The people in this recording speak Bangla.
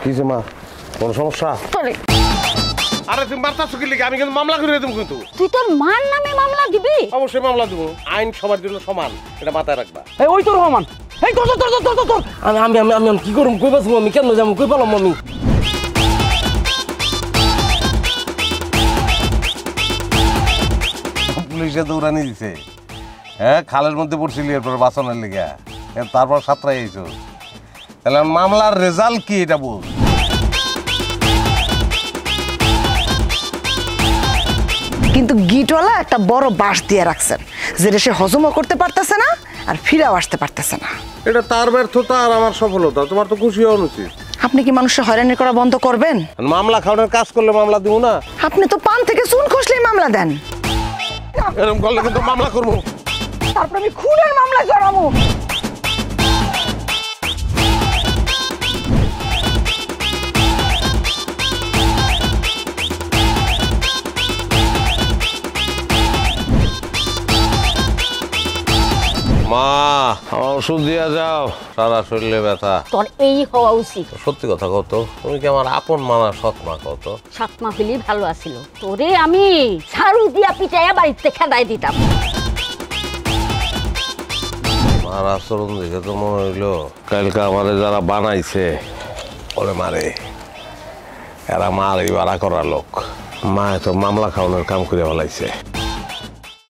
কিছে মা কোন সমস্যা? আরে তুমি মারতাছো কি লিখে? আমি কিন্তু মামলা করে দেব। কিন্তু তুই তোর মার নামে মামলা দিবি? অবশ্যই মামলা দেব। আইন সবার জন্য সমান, এটা মাথায় রাখবা। এই ওই তোর রহমান, এই তোর তোর তোর তোর তোর আমি আমি আমি আমি কি করব? কই বাসবো আমি? কেন যাবো? কই পালাম আমি? পুলিশে দৌড়ানি দিছে। হ্যাঁ, খালের মধ্যে পড়ছিলি, এরপর বাঁচানোর লেগে তারপর সাতটায় আইছো। তাহলে মামলার রেজাল্ট কি এটা বল। কিন্তু গিটওয়ালা একটা বড় বাঁশ দিয়ে রাখছেন, যেটা সে হজমও করতে পারতেছে না আর ফিরেও আসতে পারতেছে না। এটা তার ব্যর্থতা আর আমার সফলতা। তোমার তো খুশি হওয়া উচিত। আপনি কি মানুষের হয়রানি করা বন্ধ করবেন? মামলা খাওয়ানোর কাজ করলে মামলা দিব না। আপনি তো পান থেকে চুন খসলেই মামলা দেন। এরকম করলে কিন্তু মামলা করবো। তারপর আমি খুনের মামলা জড়াবো। মা, আমার ওষুধ দিয়ে যাও, সারা শরীরে ব্যথা। তোর এই হওয়া উচিত। সত্যি কথা কত, তুমি কি আমার আপন মা না সৎ মা? কত সাত মা হলেই ভালো আছিল। তোরে আমি ঝাড়ু দিয়া পিটাইয়া বাড়িতে খেদাই দিতাম। মার আচরণ দেখে তো মনে হইলো কালকে আমাদের যারা বানাইছে ওরে মারে, এরা মার এই ভাড়া করা লোক। মা তো মামলা খাওয়ানোর কাম করে ফেলাইছে।